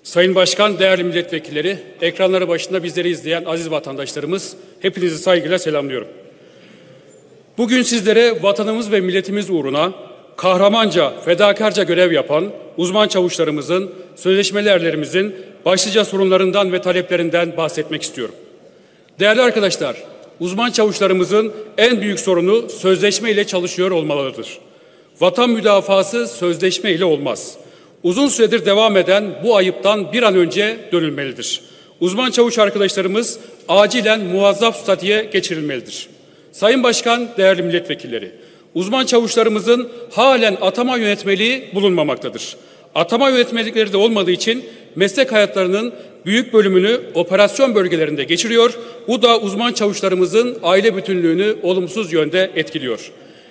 Sayın Başkan, değerli milletvekilleri, ekranları başında bizleri izleyen aziz vatandaşlarımız, hepinizi saygıyla selamlıyorum. Bugün sizlere vatanımız ve milletimiz uğruna kahramanca, fedakarca görev yapan uzman çavuşlarımızın, sözleşmeli erlerimizin başlıca sorunlarından ve taleplerinden bahsetmek istiyorum. Değerli arkadaşlar, uzman çavuşlarımızın en büyük sorunu sözleşme ile çalışıyor olmalarıdır. Vatan müdafası sözleşme ile olmaz. Uzun süredir devam eden bu ayıptan bir an önce dönülmelidir. Uzman çavuş arkadaşlarımız acilen muvazzaf statüye geçirilmelidir. Sayın Başkan, değerli milletvekilleri, uzman çavuşlarımızın halen atama yönetmeliği bulunmamaktadır. Atama yönetmelikleri de olmadığı için meslek hayatlarının büyük bölümünü operasyon bölgelerinde geçiriyor. Bu da uzman çavuşlarımızın aile bütünlüğünü olumsuz yönde etkiliyor.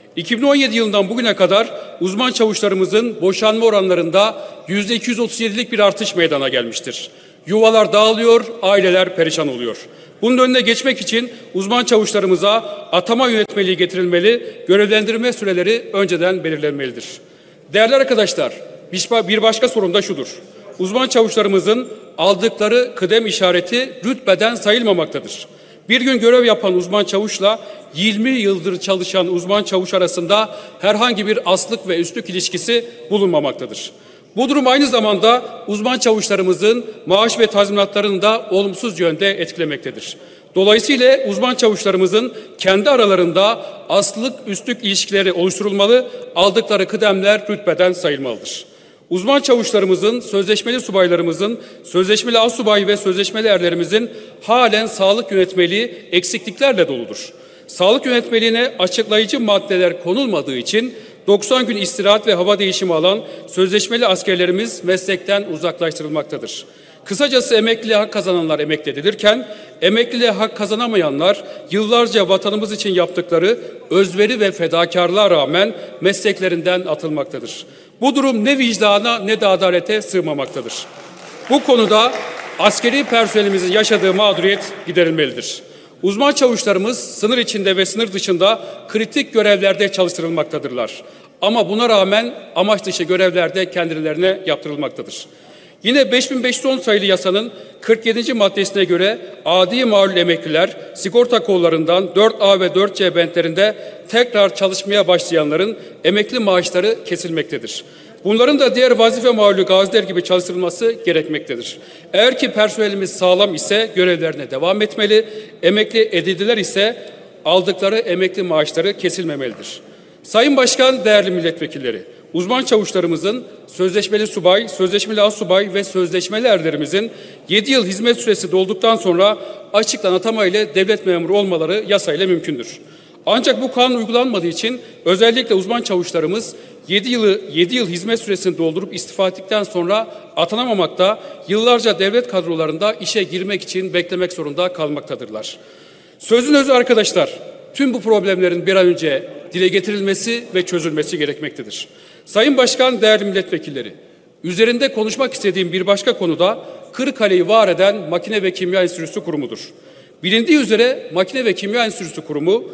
2017 yılından bugüne kadar uzman çavuşlarımızın boşanma oranlarında %237'lik bir artış meydana gelmiştir. Yuvalar dağılıyor, aileler perişan oluyor. Bunun önüne geçmek için uzman çavuşlarımıza atama yönetmeliği getirilmeli, görevlendirme süreleri önceden belirlenmelidir. Değerli arkadaşlar, bir başka sorun da şudur. Uzman çavuşlarımızın aldıkları kıdem işareti rütbeden sayılmamaktadır. Bir gün görev yapan uzman çavuşla 20 yıldır çalışan uzman çavuş arasında herhangi bir aslık ve üstlük ilişkisi bulunmamaktadır. Bu durum aynı zamanda uzman çavuşlarımızın maaş ve tazminatlarını da olumsuz yönde etkilemektedir. Dolayısıyla uzman çavuşlarımızın kendi aralarında aslık üstlük ilişkileri oluşturulmalı, aldıkları kıdemler rütbeden sayılmalıdır. Uzman çavuşlarımızın, sözleşmeli subaylarımızın, sözleşmeli astsubay ve sözleşmeli erlerimizin halen sağlık yönetmeliği eksikliklerle doludur. Sağlık yönetmeliğine açıklayıcı maddeler konulmadığı için 90 gün istirahat ve hava değişimi alan sözleşmeli askerlerimiz meslekten uzaklaştırılmaktadır. Kısacası emekliliğe hak kazananlar emekli edilirken, emekliliğe hak kazanamayanlar yıllarca vatanımız için yaptıkları özveri ve fedakarlığa rağmen mesleklerinden atılmaktadır. Bu durum ne vicdana ne de adalete sığmamaktadır. Bu konuda askeri personelimizin yaşadığı mağduriyet giderilmelidir. Uzman çavuşlarımız sınır içinde ve sınır dışında kritik görevlerde çalıştırılmaktadırlar. Ama buna rağmen amaç dışı görevlerde kendilerine yaptırılmaktadır. Yine 5510 sayılı yasanın 47. maddesine göre adi mağlul emekliler sigorta kollarından 4A ve 4C bentlerinde tekrar çalışmaya başlayanların emekli maaşları kesilmektedir. Bunların da diğer vazife mağlulü gaziler gibi çalıştırılması gerekmektedir. Eğer ki personelimiz sağlam ise görevlerine devam etmeli, emekli edildiler ise aldıkları emekli maaşları kesilmemelidir. Sayın Başkan, değerli milletvekilleri, uzman çavuşlarımızın, sözleşmeli subay, sözleşmeli astsubay ve sözleşmeli erlerimizin 7 yıl hizmet süresi dolduktan sonra açıktan atama ile devlet memuru olmaları yasayla mümkündür. Ancak bu kanun uygulanmadığı için özellikle uzman çavuşlarımız 7 yıl hizmet süresini doldurup istifa ettikten sonra atanamamakta, yıllarca devlet kadrolarında işe girmek için beklemek zorunda kalmaktadırlar. Sözün özü arkadaşlar, tüm bu problemlerin bir an önce dile getirilmesi ve çözülmesi gerekmektedir. Sayın Başkan, değerli milletvekilleri, üzerinde konuşmak istediğim bir başka konu da Kırıkkale'yi var eden Makine ve Kimya Enstitüsü Kurumu'dur. Bilindiği üzere Makine ve Kimya Enstitüsü Kurumu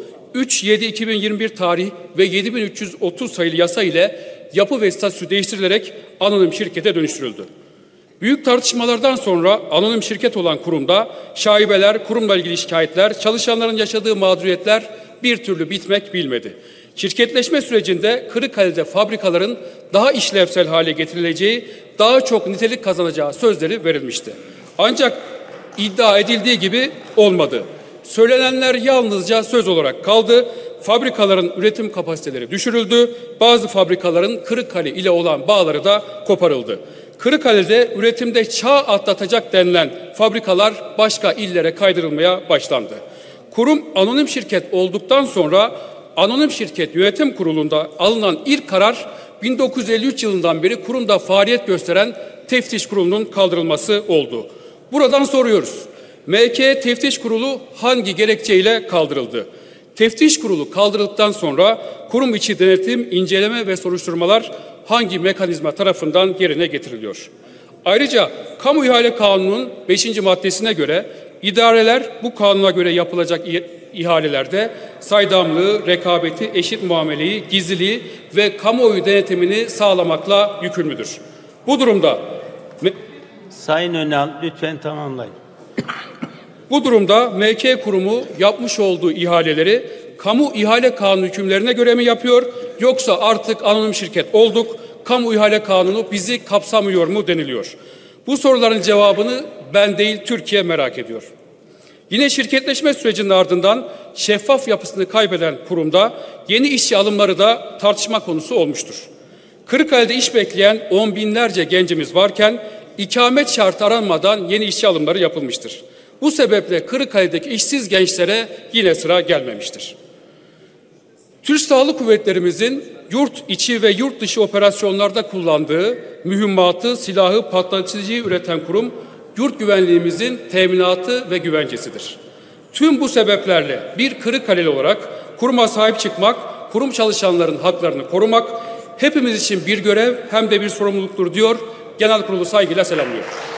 3/7/2021 tarih ve 7330 sayılı yasa ile yapı ve statüsü değiştirilerek anonim şirkete dönüştürüldü. Büyük tartışmalardan sonra anonim şirket olan kurumda şaibeler, kurumla ilgili şikayetler, çalışanların yaşadığı mağduriyetler bir türlü bitmek bilmedi. Şirketleşme sürecinde Kırıkkale'de fabrikaların daha işlevsel hale getirileceği, daha çok nitelik kazanacağı sözleri verilmişti. Ancak iddia edildiği gibi olmadı. Söylenenler yalnızca söz olarak kaldı. Fabrikaların üretim kapasiteleri düşürüldü. Bazı fabrikaların Kırıkkale ile olan bağları da koparıldı. Kırıkkale'de üretimde çağ atlatacak denilen fabrikalar başka illere kaydırılmaya başlandı. Kurum anonim şirket olduktan sonra anonim şirket yönetim kurulunda alınan ilk karar 1953 yılından beri kurumda faaliyet gösteren teftiş kurulunun kaldırılması oldu. Buradan soruyoruz. MK Teftiş Kurulu hangi gerekçeyle kaldırıldı? Teftiş Kurulu kaldırıldıktan sonra kurum içi denetim, inceleme ve soruşturmalar hangi mekanizma tarafından yerine getiriliyor? Ayrıca Kamu İhale Kanunu'nun 5. maddesine göre idareler bu kanuna göre yapılacak ihalelerde saydamlığı, rekabeti, eşit muameleyi, gizliliği ve kamuoyu denetimini sağlamakla yükümlüdür. Bu durumda Sayın Önal, lütfen tamamlayın. Bu durumda MK Kurumu yapmış olduğu ihaleleri kamu ihale kanunu hükümlerine göre mi yapıyor, yoksa artık anonim şirket olduk, kamu ihale kanunu bizi kapsamıyor mu deniliyor. Bu soruların cevabını ben değil, Türkiye merak ediyor. Yine şirketleşme sürecinin ardından şeffaf yapısını kaybeden kurumda yeni işçi alımları da tartışma konusu olmuştur. Kırıkkale'de iş bekleyen on binlerce gencimiz varken ikamet şartı aranmadan yeni işçi alımları yapılmıştır. Bu sebeple Kırıkkale'deki işsiz gençlere yine sıra gelmemiştir. Türk Silahlı Kuvvetlerimizin yurt içi ve yurt dışı operasyonlarda kullandığı mühimmatı, silahı, patlatıcıyı üreten kurum, yurt güvenliğimizin teminatı ve güvencesidir. Tüm bu sebeplerle bir Kırıkkaleli olarak kuruma sahip çıkmak, kurum çalışanların haklarını korumak hepimiz için bir görev hem de bir sorumluluktur diyor. Genel Kurulu saygıyla selamlıyor.